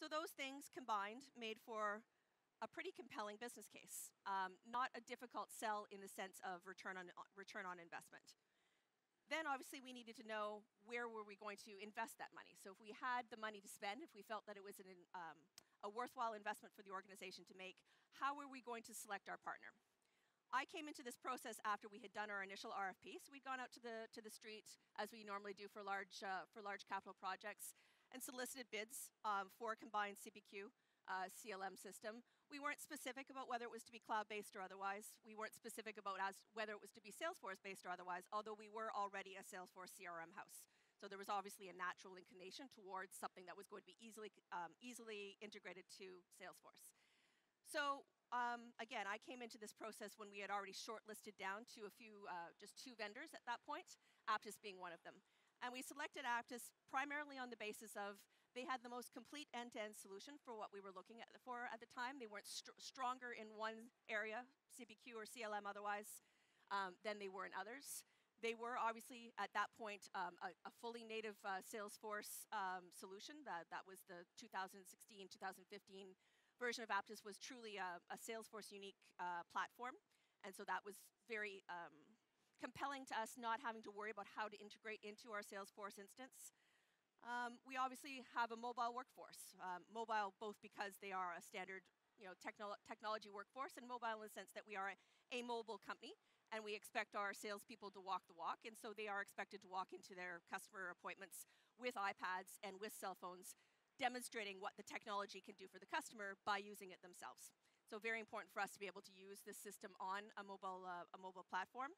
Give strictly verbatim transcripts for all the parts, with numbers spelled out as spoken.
So those things combined made for a pretty compelling business case. Um, not a difficult sell in the sense of return on, return on investment. Then obviously we needed to know where were we going to invest that money. So if we had the money to spend, if we felt that it was an, um, a worthwhile investment for the organization to make, how were we going to select our partner? I came into this process after we had done our initial R F P. So we'd gone out to the, to the street, as we normally do for large, uh, for large capital projects, and solicited bids um, for a combined C P Q uh, C L M system. We weren't specific about whether it was to be cloud-based or otherwise. We weren't specific about as whether it was to be Salesforce-based or otherwise, although we were already a Salesforce C R M house. So there was obviously a natural inclination towards something that was going to be easily, um, easily integrated to Salesforce. So um, again, I came into this process when we had already shortlisted down to a few, uh, just two vendors at that point, Apttus being one of them. And we selected Apttus primarily on the basis of they had the most complete end-to-end solution for what we were looking at for at the time. They weren't st stronger in one area, C P Q or C L M otherwise, um, than they were in others. They were obviously, at that point, um, a, a fully native uh, Salesforce um, solution. That, that was the two thousand sixteen, two thousand fifteen version of Apttus was truly a, a Salesforce unique uh, platform. And so that was very um, compelling to us, not having to worry about how to integrate into our Salesforce instance. Um, we obviously have a mobile workforce. Um, mobile both because they are a standard you know, technolo technology workforce, and mobile in the sense that we are a, a mobile company, and we expect our salespeople to walk the walk, and so they are expected to walk into their customer appointments with iPads and with cell phones, demonstrating what the technology can do for the customer by using it themselves. So very important for us to be able to use this system on a mobile, uh, a mobile platform.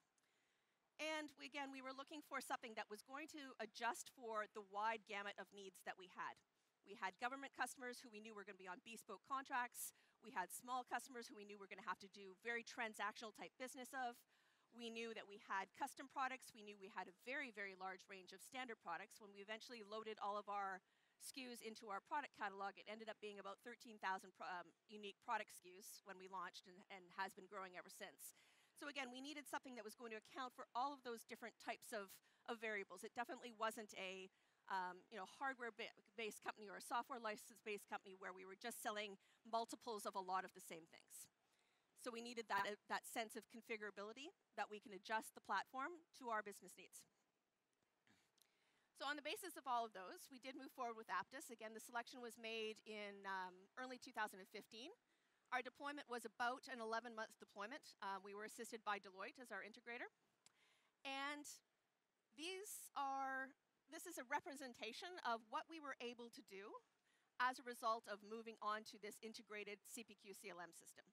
And we, again, we were looking for something that was going to adjust for the wide gamut of needs that we had. We had government customers who we knew were going to be on bespoke contracts. We had small customers who we knew were going to have to do very transactional type business of. We knew that we had custom products. We knew we had a very, very large range of standard products. When we eventually loaded all of our S K Us into our product catalog, it ended up being about thirteen thousand um, unique product S K Us when we launched, and, and has been growing ever since. So again, we needed something that was going to account for all of those different types of, of variables. It definitely wasn't a um, you know, hardware-based company or a software license-based company where we were just selling multiples of a lot of the same things. So we needed that, uh, that sense of configurability, that we can adjust the platform to our business needs. So on the basis of all of those, we did move forward with Apttus. Again, the selection was made in um, early two thousand fifteen. Our deployment was about an eleven month deployment. Uh, we were assisted by Deloitte as our integrator. And these are, this is a representation of what we were able to do as a result of moving on to this integrated C P Q C L M system.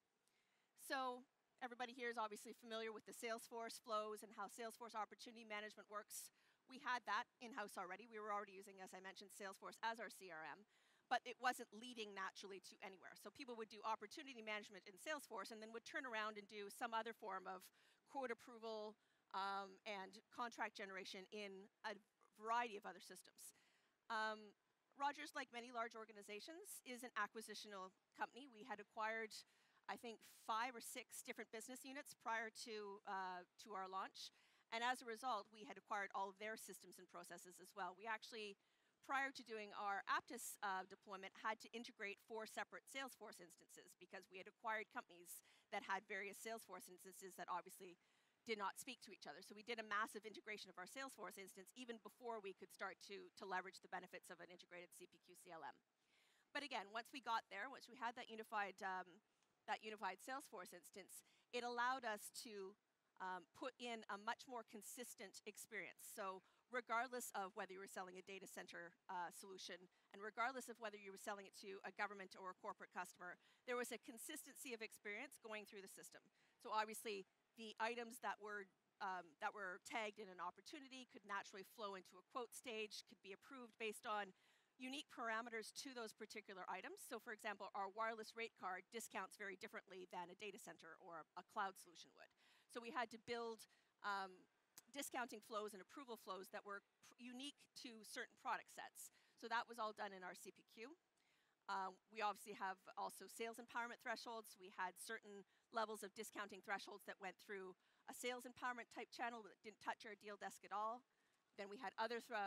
So everybody here is obviously familiar with the Salesforce flows and how Salesforce opportunity management works. We had that in-house already. We were already using, as I mentioned, Salesforce as our C R M. But it wasn't leading naturally to anywhere. So people would do opportunity management in Salesforce and then would turn around and do some other form of quote approval um, and contract generation in a variety of other systems. Um, Rogers, like many large organizations, is an acquisitional company. We had acquired, I think, five or six different business units prior to, uh, to our launch. And as a result, we had acquired all of their systems and processes as well. We actually, prior to doing our Apttus uh, deployment, had to integrate four separate Salesforce instances because we had acquired companies that had various Salesforce instances that obviously did not speak to each other. So we did a massive integration of our Salesforce instance even before we could start to, to leverage the benefits of an integrated C P Q C L M. But again, once we got there, once we had that unified, um, that unified Salesforce instance, it allowed us to Um, put in a much more consistent experience. So regardless of whether you were selling a data center uh, solution, and regardless of whether you were selling it to a government or a corporate customer, there was a consistency of experience going through the system. So obviously, the items that were um, that were tagged in an opportunity could naturally flow into a quote stage, could be approved based on unique parameters to those particular items. So for example, our wireless rate card discounts very differently than a data center or a cloud solution would. So we had to build um, discounting flows and approval flows that were unique to certain product sets. So that was all done in our C P Q. Um, we obviously have also sales empowerment thresholds. We had certain levels of discounting thresholds that went through a sales empowerment type channel that didn't touch our deal desk at all. Then we had other um,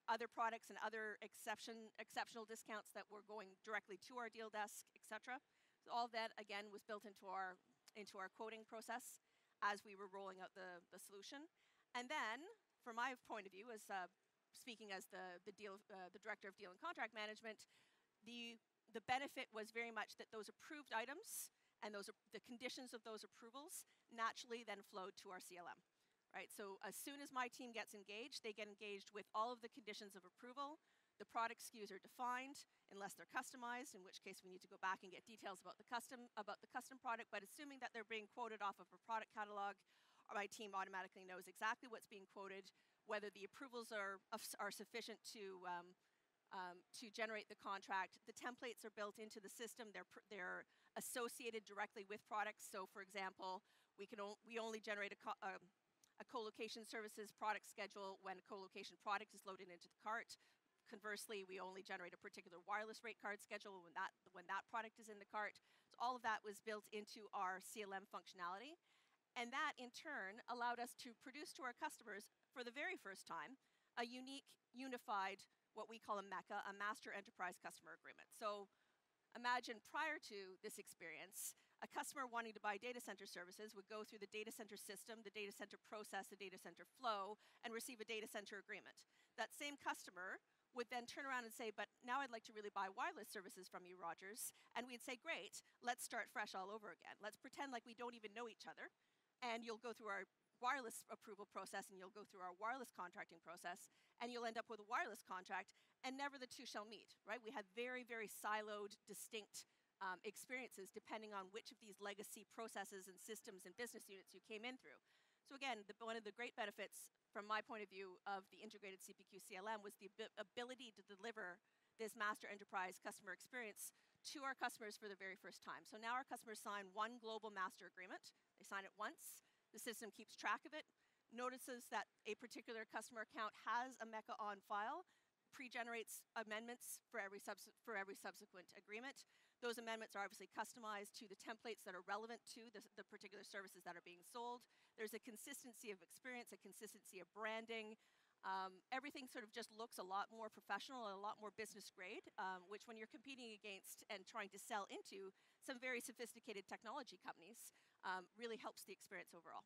other products and other exception, exceptional discounts that were going directly to our deal desk, et cetera. So all of that, again, was built into our, into our quoting process as we were rolling out the, the solution. And then, from my point of view, as uh, speaking as the, the, deal, uh, the Director of Deal and Contract Management, the, the benefit was very much that those approved items and those, the conditions of those approvals naturally then flowed to our C L M. Right, so as soon as my team gets engaged, they get engaged with all of the conditions of approval. The product S K Us are defined, unless they're customized, in which case we need to go back and get details about the custom about the custom product. But assuming that they're being quoted off of a product catalog, my team automatically knows exactly what's being quoted, whether the approvals are are sufficient to um, um, to generate the contract. The templates are built into the system. They're they're associated directly with products. So, for example, we can o we only generate a co uh, a co-location services product schedule when a co-location product is loaded into the cart. Conversely, we only generate a particular wireless rate card schedule when that, when that product is in the cart. So all of that was built into our C L M functionality. And that, in turn, allowed us to produce to our customers, for the very first time, a unique, unified, what we call a MECA, a Master Enterprise Customer Agreement. So imagine prior to this experience, a customer wanting to buy data center services would go through the data center system, the data center process, the data center flow, and receive a data center agreement. That same customer would then turn around and say, but now I'd like to really buy wireless services from you, Rogers. And we'd say, great, let's start fresh all over again. Let's pretend like we don't even know each other, and you'll go through our wireless approval process, and you'll go through our wireless contracting process, and you'll end up with a wireless contract, and never the two shall meet, right? We have very, very siloed, distinct um, experiences depending on which of these legacy processes and systems and business units you came in through. So again, the, one of the great benefits from my point of view of the integrated C P Q C L M was the ab ability to deliver this master enterprise customer experience to our customers for the very first time. So now our customers sign one global master agreement. They sign it once. The system keeps track of it, notices that a particular customer account has a MECA on file, pre-generates amendments for every, for every subsequent agreement. Those amendments are obviously customized to the templates that are relevant to the, the particular services that are being sold. There's a consistency of experience, a consistency of branding. Um, everything sort of just looks a lot more professional and a lot more business grade, um, which when you're competing against and trying to sell into some very sophisticated technology companies, um, really helps the experience overall.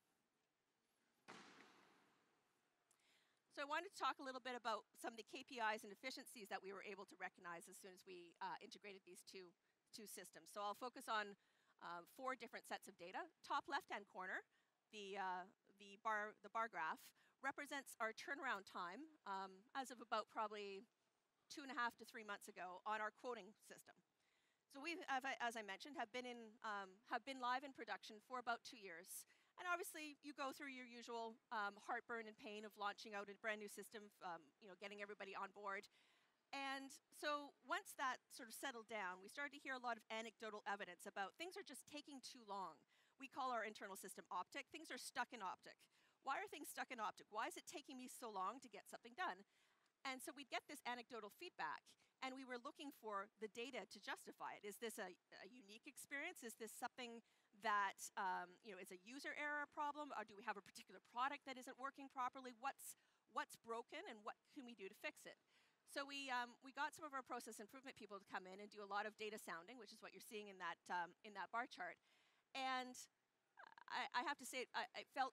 So I wanted to talk a little bit about some of the K P Is and efficiencies that we were able to recognize as soon as we uh, integrated these two, two systems. So I'll focus on uh, four different sets of data. Top left-hand corner, the, uh, the, bar, the bar graph, represents our turnaround time um, as of about probably two and a half to three months ago on our quoting system. So we, as I mentioned, have been, in, um, have been live in production for about two years. And obviously, you go through your usual um, heartburn and pain of launching out a brand new system, um, you know, getting everybody on board. And so once that sort of settled down, we started to hear a lot of anecdotal evidence about things are just taking too long. We call our internal system Optic. Things are stuck in Optic. Why are things stuck in Optic? Why is it taking me so long to get something done? And so we'd get this anecdotal feedback, and we were looking for the data to justify it. Is this a, a unique experience? Is this something that um, you know, is a user error problem? Or do we have a particular product that isn't working properly? What's, what's broken, and what can we do to fix it? So we, um, we got some of our process improvement people to come in and do a lot of data sounding, which is what you're seeing in that, um, in that bar chart. And I, I have to say, I, I, felt,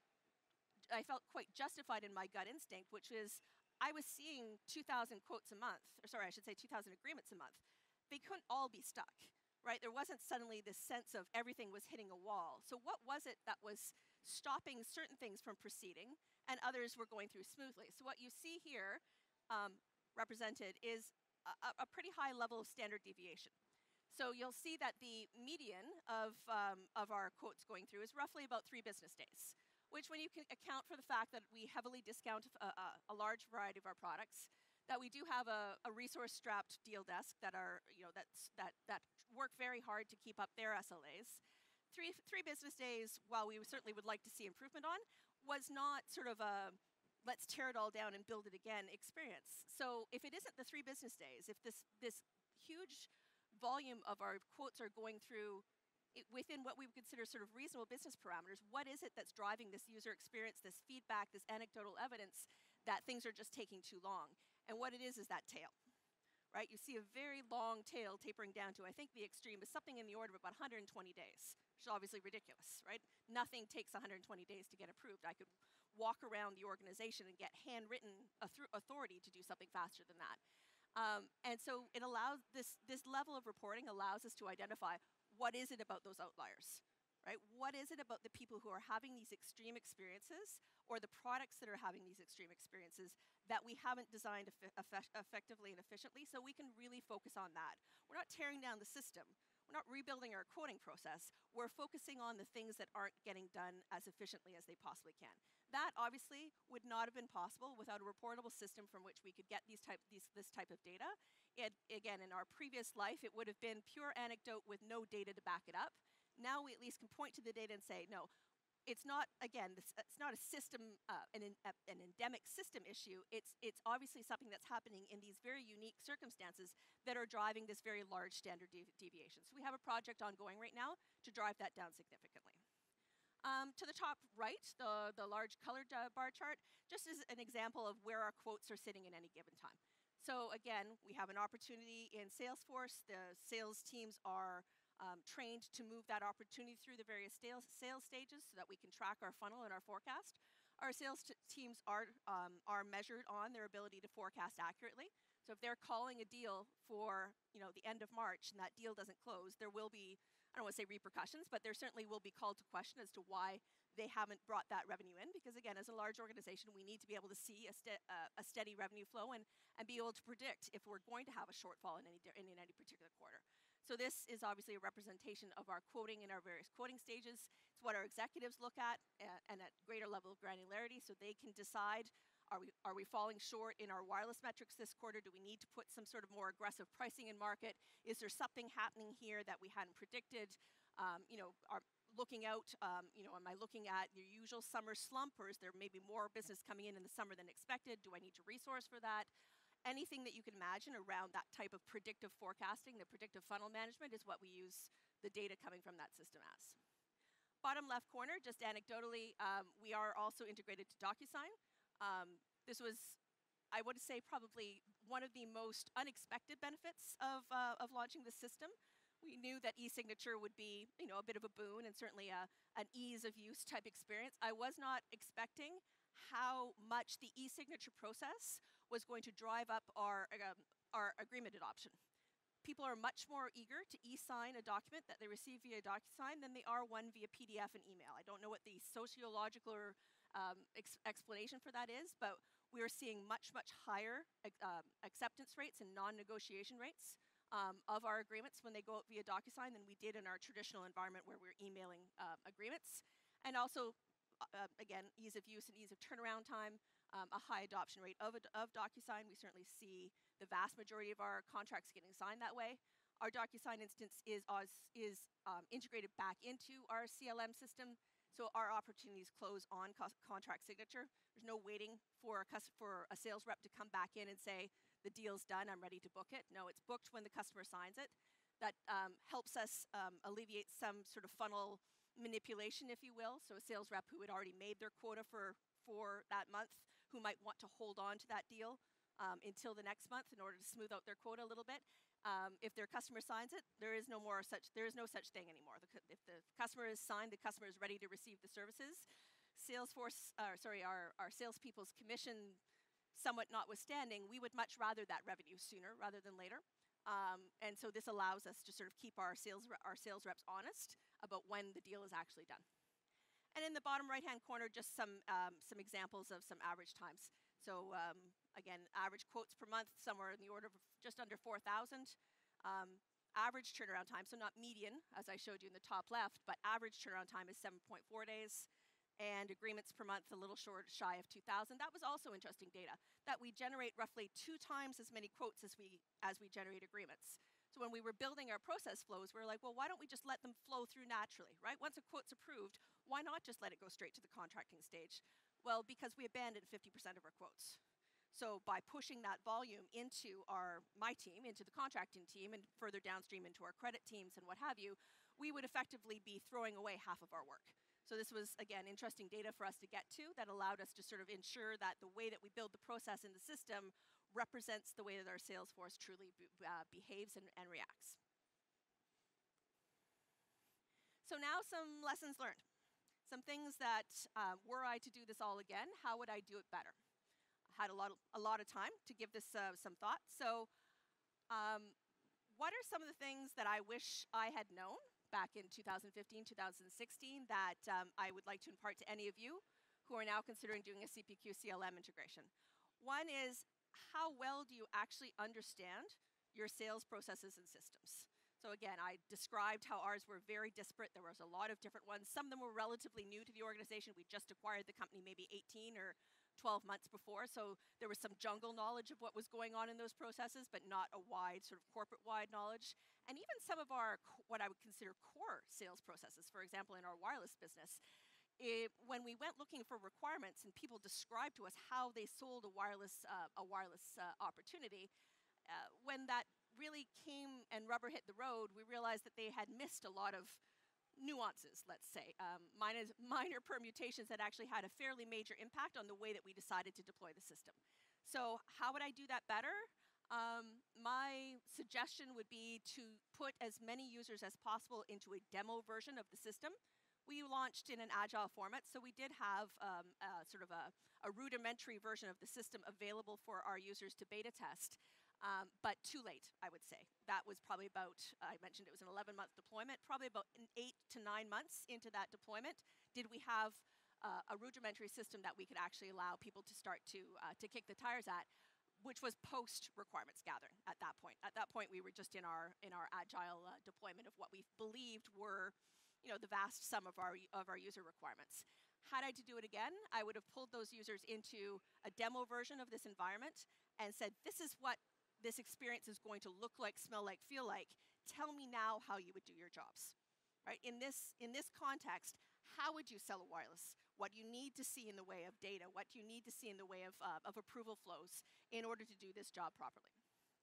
I felt quite justified in my gut instinct, which is, I was seeing two thousand quotes a month, or sorry, I should say two thousand agreements a month. They couldn't all be stuck, right? There wasn't suddenly this sense of everything was hitting a wall. So what was it that was stopping certain things from proceeding and others were going through smoothly? So what you see here um, represented is a, a pretty high level of standard deviation. So you'll see that the median of, um, of our quotes going through is roughly about three business days, which when you can account for the fact that we heavily discount a, a, a large variety of our products, that we do have a, a resource-strapped deal desk that are, you know, that's, that, that work very hard to keep up their S L As. Three, three business days, while we certainly would like to see improvement on, was not sort of a let's tear it all down and build it again experience. So if it isn't the three business days, if this, this huge volume of our quotes are going through it within what we would consider sort of reasonable business parameters, what is it that's driving this user experience, this feedback, this anecdotal evidence that things are just taking too long? And what it is is that tail, right? You see a very long tail tapering down to, I think the extreme is something in the order of about one hundred twenty days, which is obviously ridiculous, right? Nothing takes one hundred twenty days to get approved. I could walk around the organization and get handwritten authority to do something faster than that. Um, and so it allows this, this level of reporting allows us to identify what is it about those outliers, right? What is it about the people who are having these extreme experiences or the products that are having these extreme experiences that we haven't designed eff eff effectively and efficiently, so we can really focus on that. We're not tearing down the system. We're not rebuilding our quoting process. We're focusing on the things that aren't getting done as efficiently as they possibly can. That obviously would not have been possible without a reportable system from which we could get these type, these, this type of data. It, again, in our previous life, it would have been pure anecdote with no data to back it up. Now we at least can point to the data and say, no, it's not, again, this, it's not a system, uh, an, uh, an endemic system issue. It's, it's obviously something that's happening in these very unique circumstances that are driving this very large standard de deviation. So we have a project ongoing right now to drive that down significantly. Um, to the top right, the, the large colored uh, bar chart, just as an example of where our quotes are sitting at any given time. So again, we have an opportunity in Salesforce. The sales teams are Um, trained to move that opportunity through the various sales, sales stages so that we can track our funnel and our forecast. Our sales teams are, um, are measured on their ability to forecast accurately. So if they're calling a deal for, you know, the end of March and that deal doesn't close, there will be, I don't want to say repercussions, but there certainly will be called to question as to why they haven't brought that revenue in. Because again, as a large organization, we need to be able to see a, ste uh, a steady revenue flow and, and be able to predict if we're going to have a shortfall in any, in any particular quarter. So this is obviously a representation of our quoting in our various quoting stages. It's what our executives look at uh, and at greater level of granularity so they can decide, are we, are we falling short in our wireless metrics this quarter? Do we need to put some sort of more aggressive pricing in market? Is there something happening here that we hadn't predicted? Um, you know, are looking out, um, you know, am I looking at your usual summer slump, or is there maybe more business coming in in the summer than expected? Do I need to resource for that? Anything that you can imagine around that type of predictive forecasting, the predictive funnel management, is what we use the data coming from that system as. Bottom left corner, just anecdotally, um, we are also integrated to DocuSign. Um, this was, I would say, probably one of the most unexpected benefits of, uh, of launching the system. We knew that e-signature would be, you know, a bit of a boon and certainly a, an ease of use type experience. I was not expecting how much the e-signature process was going to drive up our, um, our agreement adoption. People are much more eager to e-sign a document that they receive via DocuSign than they are one via P D F and email. I don't know what the sociological or, um, ex explanation for that is, but we are seeing much, much higher uh, acceptance rates and non-negotiation rates um, of our agreements when they go out via DocuSign than we did in our traditional environment where we're emailing uh, agreements. And also, uh, again, ease of use and ease of turnaround time. Um, a high adoption rate of, of DocuSign. We certainly see the vast majority of our contracts getting signed that way. Our DocuSign instance is, is um, integrated back into our C L M system, so our opportunities close on co contract signature. There's no waiting for a, for a sales rep to come back in and say, the deal's done, I'm ready to book it. No, it's booked when the customer signs it. That um, helps us um, alleviate some sort of funnel manipulation, if you will. So a sales rep who had already made their quota for, for that month, who might want to hold on to that deal um, until the next month in order to smooth out their quota a little bit. Um, if their customer signs it, there is no more such, there is no such thing anymore. The, if the customer is signed, the customer is ready to receive the services. Salesforce, uh, sorry, our, our salespeople's commission somewhat notwithstanding, we would much rather that revenue sooner rather than later. Um, and so this allows us to sort of keep our sales, our sales reps honest about when the deal is actually done. And in the bottom right-hand corner, just some, um, some examples of some average times. So um, again, average quotes per month, somewhere in the order of just under four thousand. Um, average turnaround time, so not median, as I showed you in the top left, but average turnaround time is seven point four days. And agreements per month, a little short, shy of two thousand. That was also interesting data, that we generate roughly two times as many quotes as we, as we generate agreements. So when we were building our process flows, we were like, well, why don't we just let them flow through naturally, right? Once a quote's approved, why not just let it go straight to the contracting stage? Well, because we abandoned fifty percent of our quotes. So by pushing that volume into our, my team, into the contracting team, and further downstream into our credit teams and what have you, we would effectively be throwing away half of our work. So this was, again, interesting data for us to get to that allowed us to sort of ensure that the way that we build the process in the system represents the way that our sales force truly be, uh, behaves and, and reacts. So now some lessons learned. Some things that, uh, were I to do this all again, how would I do it better? I had a lot of, a lot of time to give this uh, some thought. So um, what are some of the things that I wish I had known back in two thousand fifteen, two thousand sixteen that um, I would like to impart to any of you who are now considering doing a C P Q C L M integration? One is, how well do you actually understand your sales processes and systems? So again, I described how ours were very disparate. There was a lot of different ones. Some of them were relatively new to the organization. We just acquired the company maybe eighteen or twelve months before, so there was some jungle knowledge of what was going on in those processes, but not a wide, sort of corporate-wide knowledge. And even some of our, what I would consider core sales processes, for example, in our wireless business, It, when we went looking for requirements and people described to us how they sold a wireless, uh, a wireless uh, opportunity, uh, when that really came and rubber hit the road, we realized that they had missed a lot of nuances, let's say. Um, minor, minor permutations that actually had a fairly major impact on the way that we decided to deploy the system. So how would I do that better? Um, my suggestion would be to put as many users as possible into a demo version of the system. We launched in an agile format, so we did have um, a, sort of a, a rudimentary version of the system available for our users to beta test, um, but too late, I would say. That was probably about, I mentioned it was an eleven month deployment, probably about an eight to nine months into that deployment, did we have uh, a rudimentary system that we could actually allow people to start to, uh, to kick the tires at, which was post requirements gathering at that point. At that point, we were just in our, in our agile uh, deployment of what we believed were you know, the vast sum of our, of our user requirements. Had I to do it again, I would have pulled those users into a demo version of this environment and said, this is what this experience is going to look like, smell like, feel like. Tell me now how you would do your jobs. Right? In this, in this context, how would you sell a wireless? What do you need to see in the way of data? What do you need to see in the way of, uh, of approval flows in order to do this job properly?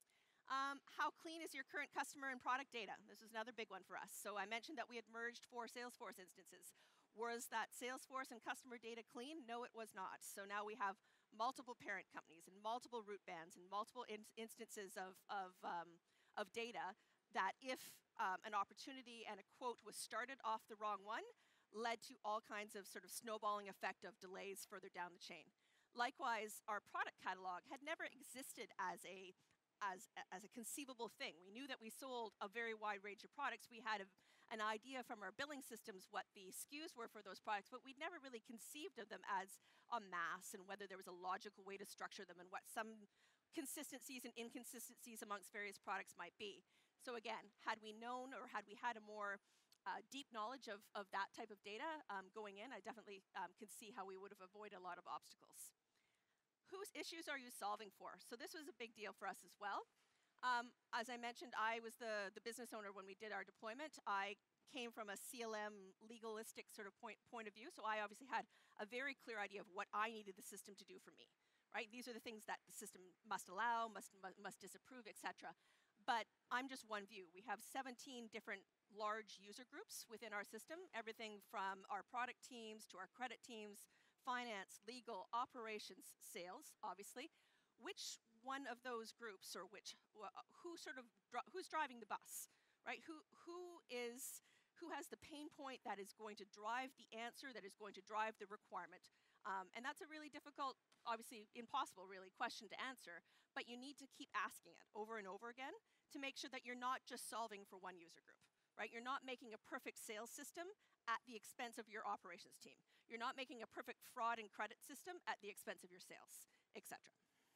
Um, how clean is your current customer and product data? This is another big one for us. So I mentioned that we had merged four Salesforce instances. Was that Salesforce and customer data clean? No, it was not. So now we have multiple parent companies and multiple root bands and multiple in instances of, of, um, of data that if um, an opportunity and a quote was started off the wrong one, led to all kinds of sort of snowballing effect of delays further down the chain. Likewise, our product catalog had never existed as a As, as a conceivable thing. We knew that we sold a very wide range of products. We had a, an idea from our billing systems what the S K Us were for those products, but we'd never really conceived of them as a mass and whether there was a logical way to structure them and what some consistencies and inconsistencies amongst various products might be. So again, had we known or had we had a more uh, deep knowledge of, of that type of data um, going in, I definitely um, could see how we would have avoided a lot of obstacles. Whose issues are you solving for? So this was a big deal for us as well. Um, as I mentioned, I was the, the business owner when we did our deployment. I came from a C L M legalistic sort of point, point of view, so I obviously had a very clear idea of what I needed the system to do for me. Right? These are the things that the system must allow, must, must disapprove, et cetera. But I'm just one view. We have seventeen different large user groups within our system, everything from our product teams to our credit teams, finance, legal, operations, sales, obviously. Which one of those groups or which, who sort of, who's driving the bus, right? Who, who is, who has the pain point that is going to drive the answer, that is going to drive the requirement? Um, and that's a really difficult, obviously impossible really, question to answer, but you need to keep asking it over and over again to make sure that you're not just solving for one user group. Right? You're not making a perfect sales system at the expense of your operations team. You're not making a perfect fraud and credit system at the expense of your sales, et cetera.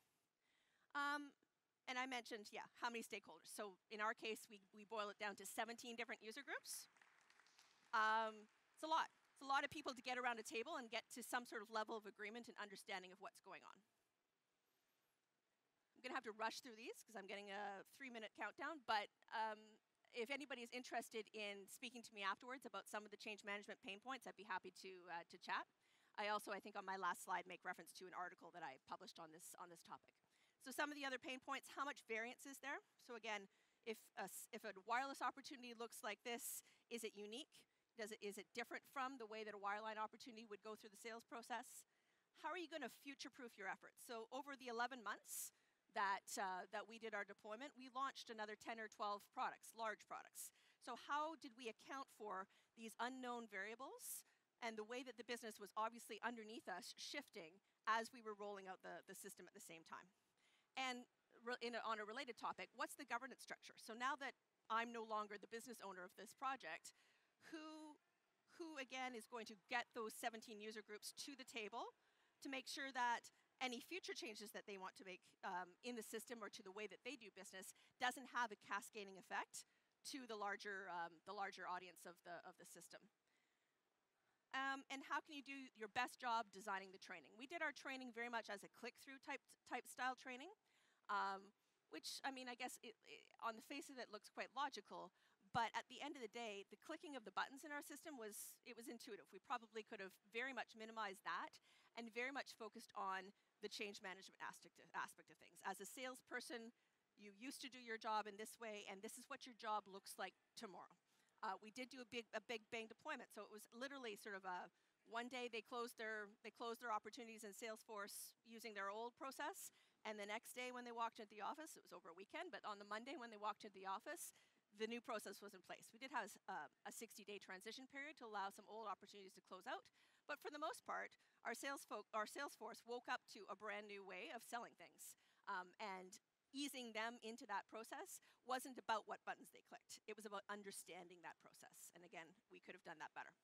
Um, and I mentioned, yeah, how many stakeholders? So in our case, we, we boil it down to seventeen different user groups. Um, it's a lot. It's a lot of people to get around a table and get to some sort of level of agreement and understanding of what's going on. I'm going to have to rush through these because I'm getting a three minute countdown, but um, if anybody is interested in speaking to me afterwards about some of the change management pain points, I'd be happy to, uh, to chat. I also, I think on my last slide, make reference to an article that I published on this, on this topic. So some of the other pain points, how much variance is there? So again, if a, if a wireless opportunity looks like this, is it unique? Does it, is it different from the way that a wireline opportunity would go through the sales process? How are you going to future-proof your efforts? So over the eleven months, that, uh, that we did our deployment, we launched another ten or twelve products, large products. So how did we account for these unknown variables and the way that the business was obviously underneath us shifting as we were rolling out the, the system at the same time? And in a, on a related topic, what's the governance structure? So now that I'm no longer the business owner of this project, who, who again is going to get those seventeen user groups to the table to make sure that any future changes that they want to make um, in the system or to the way that they do business doesn't have a cascading effect to the larger, um, the larger audience of the, of the system. Um, and how can you do your best job designing the training? We did our training very much as a click-through type, type style training, um, which, I mean, I guess it, it, on the face of it looks quite logical, but at the end of the day, the clicking of the buttons in our system was, it was intuitive. We probably could have very much minimized that and very much focused on the change management aspect of, aspect of things. As a salesperson, you used to do your job in this way, and this is what your job looks like tomorrow. Uh, we did do a big, a big bang deployment, so it was literally sort of a, one day they closed their, they closed their opportunities in Salesforce using their old process, and the next day when they walked into the office, it was over a weekend, but on the Monday when they walked into the office, the new process was in place. We did have uh, a sixty-day transition period to allow some old opportunities to close out, but for the most part, our sales folk, our sales force woke up to a brand new way of selling things, um, and easing them into that process wasn't about what buttons they clicked. It was about understanding that process, and again, we could have done that better.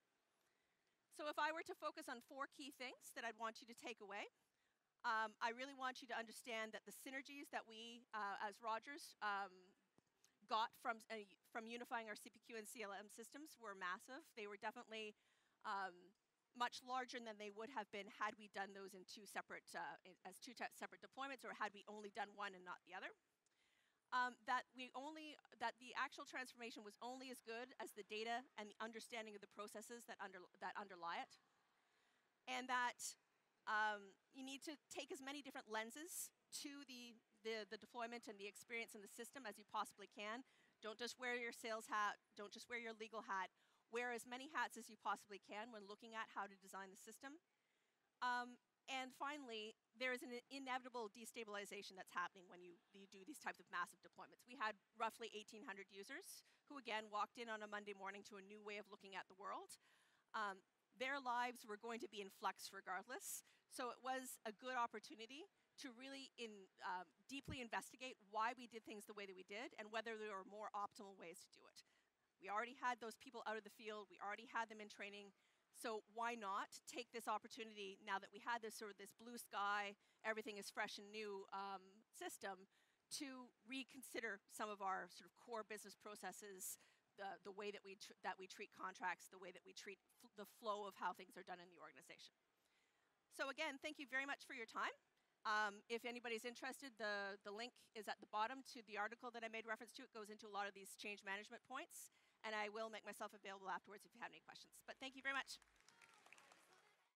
So if I were to focus on four key things that I'd want you to take away, um, I really want you to understand that the synergies that we, uh, as Rogers, um, got from, uh, from unifying our C P Q and C L M systems were massive. They were definitely um, much larger than they would have been had we done those in two separate, uh, in, as two separate deployments, or had we only done one and not the other. Um, that we only, that the actual transformation was only as good as the data and the understanding of the processes that, under, that underlie it. And that um, you need to take as many different lenses to the, the, the deployment and the experience in the system as you possibly can. Don't just wear your sales hat, don't just wear your legal hat. Wear as many hats as you possibly can when looking at how to design the system. Um, and finally, there is an inevitable destabilization that's happening when you, you do these types of massive deployments. We had roughly eighteen hundred users who, again, walked in on a Monday morning to a new way of looking at the world. Um, their lives were going to be in flux regardless, so it was a good opportunity to really in, um, deeply investigate why we did things the way that we did and whether there were more optimal ways to do it. We already had those people out of the field, we already had them in training, so why not take this opportunity now that we had this sort of this blue sky, everything is fresh and new um, system, to reconsider some of our sort of core business processes, the, the way that we, tr that we treat contracts, the way that we treat f the flow of how things are done in the organization. So again, thank you very much for your time. Um, if anybody's interested, the, the link is at the bottom to the article that I made reference to. It goes into a lot of these change management points, and I will make myself available afterwards if you have any questions. But thank you very much.